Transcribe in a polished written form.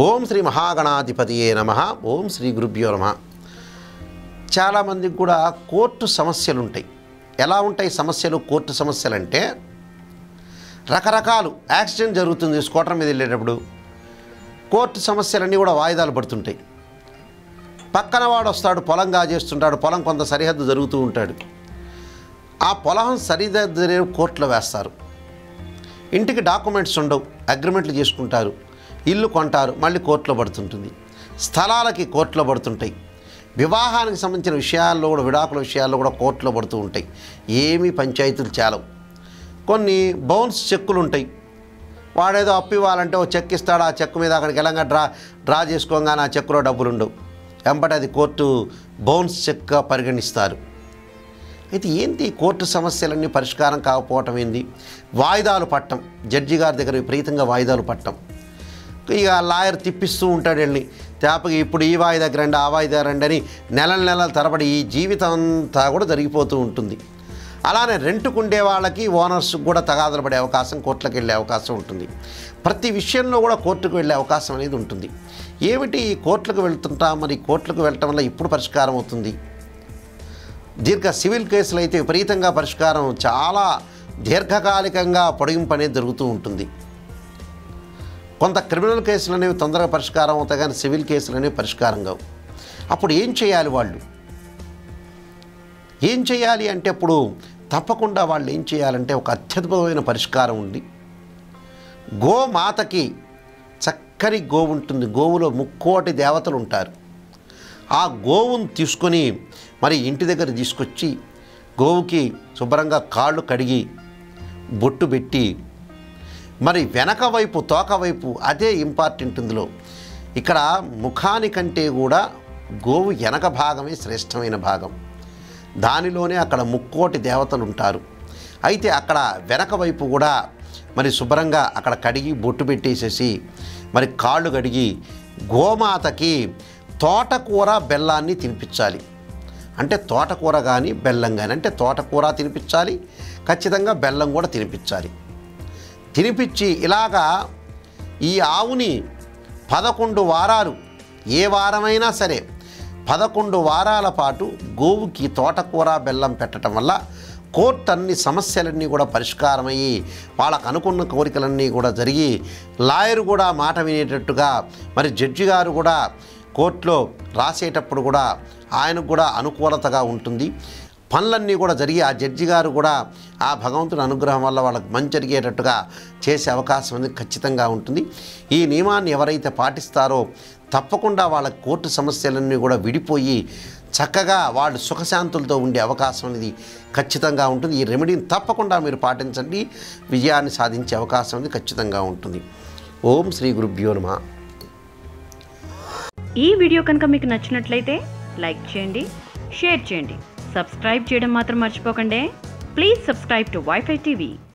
ఓం శ్రీ మహాగణాధిపతియే నమః. ఓం శ్రీ గురుభ్యో నమః. చాలామందికి కూడా కోర్టు సమస్యలు ఉంటాయి. ఎలా ఉంటాయి సమస్యలు? కోర్టు సమస్యలు అంటే రకరకాలు. యాక్సిడెంట్ జరుగుతుంది స్కూటర్ మీద వెళ్ళేటప్పుడు, కోర్టు సమస్యలన్నీ కూడా వాయిదాలు పడుతుంటాయి. పక్కన వాడు వస్తాడు, పొలం కాజేస్తుంటాడు, పొలం కొంత సరిహద్దు జరుగుతూ ఉంటాడు. ఆ పొలం సరిహద్దు కోర్టులో వేస్తారు. ఇంటికి డాక్యుమెంట్స్ ఉండవు, అగ్రిమెంట్లు చేసుకుంటారు, ఇల్లు కొంటారు, మళ్ళీ కోర్టులో పడుతుంటుంది. స్థలాలకి కోర్టులో పడుతుంటాయి. వివాహానికి సంబంధించిన విషయాల్లో కూడా, విడాకుల విషయాల్లో కూడా కోర్టులో పడుతూ ఉంటాయి. ఏమీ పంచాయతీలు చాలవు. కొన్ని బౌన్స్ చెక్కులు ఉంటాయి. వాడేదో అప్పు ఇవ్వాలంటే ఓ చెక్ ఇస్తాడు, ఆ చెక్ మీద అక్కడికి వెళ్ళంగా డ్రా చేసుకోగానే ఆ చెక్కులో డబ్బులు ఉండవు. వెంబడి అది కోర్టు బౌన్స్ చెక్గా పరిగణిస్తారు. అయితే ఏంటి కోర్టు సమస్యలన్నీ పరిష్కారం కాకపోవటం ఏంది? వాయిదాలు పట్టం. జడ్జి గారి దగ్గర విపరీతంగా వాయిదాలు పట్టం. ఇక లాయర్ తిప్పిస్తూ ఉంటాడు వెళ్ళి, తేపకి ఇప్పుడు ఈ వాయిదా రండి, ఆ వాయిదా రండి అని నెలల తరబడి ఈ జీవితం అంతా కూడా జరిగిపోతూ ఉంటుంది. అలానే రెంట్కు ఉండే వాళ్ళకి, ఓనర్స్కి కూడా తగాదలు పడే అవకాశం, కోర్టులకు వెళ్ళే అవకాశం ఉంటుంది. ప్రతి విషయంలో కూడా కోర్టుకు వెళ్ళే అవకాశం అనేది ఉంటుంది. ఏమిటి ఈ కోర్టులకు వెళ్తుంటాం? మరి కోర్టులకు వెళ్ళటం వల్ల ఇప్పుడు పరిష్కారం అవుతుంది? సివిల్ కేసులు అయితే విపరీతంగా పరిష్కారం చాలా దీర్ఘకాలికంగా పొడిగింపు అనేది జరుగుతూ ఉంటుంది. కొంత క్రిమినల్ కేసులు అనేవి తొందరగా పరిష్కారం అవుతాయి, కానీ సివిల్ కేసులు అనేవి పరిష్కారం కావు. అప్పుడు ఏం చేయాలి వాళ్ళు? ఏం చేయాలి అంటే అప్పుడు తప్పకుండా వాళ్ళు ఏం చేయాలంటే ఒక అత్యద్భుతమైన పరిష్కారం ఉంది. గోమాతకి చక్కని గోవు ఉంటుంది. గోవులో ముక్కోటి దేవతలు ఉంటారు. ఆ గోవును తీసుకొని మరి ఇంటి దగ్గర తీసుకొచ్చి గోవుకి శుభ్రంగా కాళ్ళు కడిగి బొట్టు పెట్టి, మరి వెనక వైపు, తోక వైపు, అదే ఇంపార్టెంట్ ఇందులో. ఇక్కడ ముఖానికంటే కూడా గోవు వెనక భాగమే శ్రేష్టమైన భాగం. దానిలోనే అక్కడ ముక్కోటి దేవతలు ఉంటారు. అయితే అక్కడ వెనక వైపు కూడా మరి శుభ్రంగా అక్కడ కడిగి బొట్టు పెట్టేసేసి మరి కాళ్ళు కడిగి గోమాతకి తోటకూర బెల్లాన్ని తినిపించాలి. అంటే తోటకూర కానీ బెల్లం కానీ, అంటే తోటకూర తినిపించాలి, ఖచ్చితంగా బెల్లం కూడా తినిపించాలి. తినిపించి ఇలాగా ఈ ఆవుని 11 వారాలు, ఏ వారమైనా సరే 11 వారాల పాటు గోవుకి తోటకూర బెల్లం పెట్టడం వల్ల కోర్టు అన్ని సమస్యలన్నీ కూడా పరిష్కారమయ్యి వాళ్ళకు అనుకున్న కోరికలన్నీ కూడా జరిగి, లాయర్ కూడా మాట వినేటట్టుగా, మరి జడ్జి గారు కూడా కోర్టులో రాసేటప్పుడు కూడా ఆయనకు కూడా అనుకూలతగా ఉంటుంది. పనులన్నీ కూడా జరిగి ఆ జడ్జి గారు కూడా ఆ భగవంతుని అనుగ్రహం వల్ల వాళ్ళకి మంచి జరిగేటట్టుగా చేసే అవకాశం అనేది ఖచ్చితంగా ఉంటుంది. ఈ నియమాన్ని ఎవరైతే పాటిస్తారో తప్పకుండా వాళ్ళ కోర్టు సమస్యలన్నీ కూడా విడిపోయి చక్కగా వాళ్ళు సుఖశాంతులతో ఉండే అవకాశం అనేది ఖచ్చితంగా ఉంటుంది. ఈ రెమెడీని తప్పకుండా మీరు పాటించండి, విజయాన్ని సాధించే అవకాశం అనేది ఖచ్చితంగా ఉంటుంది. ఓం శ్రీ గురుభ్యో నమః. ఈ వీడియో కనుక మీకు నచ్చినట్లయితే లైక్ చేయండి, షేర్ చేయండి, సబ్స్క్రైబ్ చేయడం మాత్రం మర్చిపోకండి. Please subscribe to WiFi TV.